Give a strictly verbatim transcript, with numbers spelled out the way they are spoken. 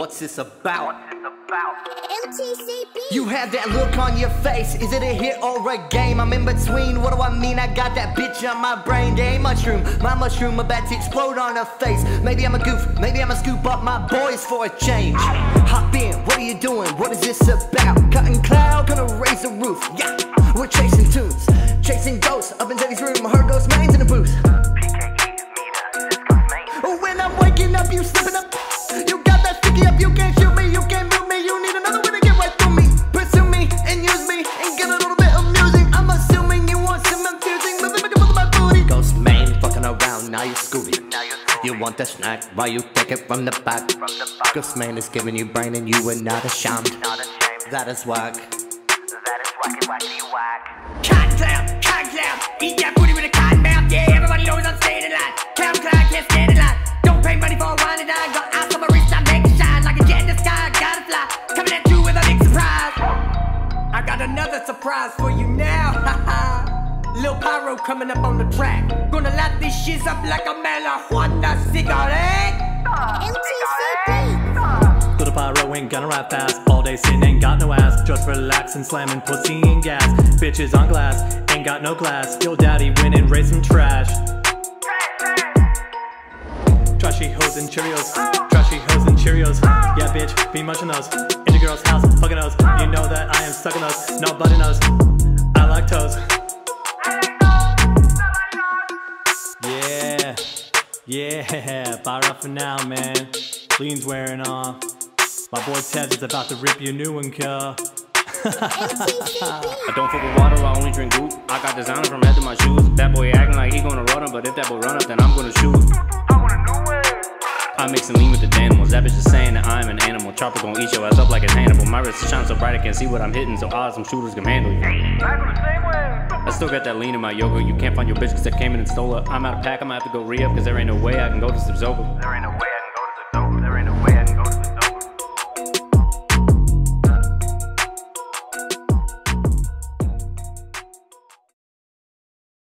What's this about? M T C B. You have that look on your face. Is it a hit or a game? I'm in between, what do I mean? I got that bitch on my brain. They ain't mushroom, my mushroom about to explode on her face. Maybe I'm a goof, maybe I'ma scoop up my boys for a change. Hop in, what are you doing? What is this about? Cutting cloud, gonna raise the roof. Yeah, we're chasing tunes, chasing ghosts up in Teddy's room. I heard those mains in the booth. When I'm waking up, you slipping up. You got that sticky up, you can't shoot me, you can't move me. You need another way to get right through me. Pursue me and use me and get a little bit amusing. I'm assuming you want some infusing. Moving back and forth my booty. Ghost main fucking around, now you Scooby. You want the snack while you take it from the back. Ghost main is giving you brain and you are not ashamed. That is whack. That is wacky, wacky, whack. Cotton clown, cotton clown, eat that booty with a cotton mouth. Yeah, everybody knows I'm staying in line. Clown clown, can't stand in line. Don't pay money for a wine and dine. Got eyes on my wrist, I make it shine like a jet in the sky. Gotta fly, coming at you with a big surprise. I got another surprise for you now. Lil Pyro coming up on the track. Gonna light these shits up like a marijuana cigarette. M T C B. Little Pyro ain't gonna ride fast. All day sitting, ain't got no ass. Just relaxing, slamming pussy and gas. Bitches on glass, ain't got no class. Yo daddy winning, raise some trash. Trashy hoes and Cheerios. Trashy hoes and Cheerios. Yeah bitch, be munching those. In the girl's house, fucking those. You know that I am sucking those. Nobody knows. I like toes. Yeah, yeah, fire up for now, man. Lean's wearing off. My boy Tez is about to rip you a new one, cuh. I don't fuck with water, I only drink goop. I got designer from head to my shoes. That boy acting like he gonna run up, but if that boy run up, then I'm gonna shoot. I mix and lean with the Danimals. That bitch is saying that I'm an animal. Chopper gon' eat your ass up like it's Hannibal. My wrist is shining so bright I can't see what I'm hitting, so odds some shooters can handle you. I still got that lean in my yoga. You can't find your bitch cause I came in and stole her. I'm out of pack, I'ma have to go re-up cause there ain't no way I can go to Subzoga. There ain't no way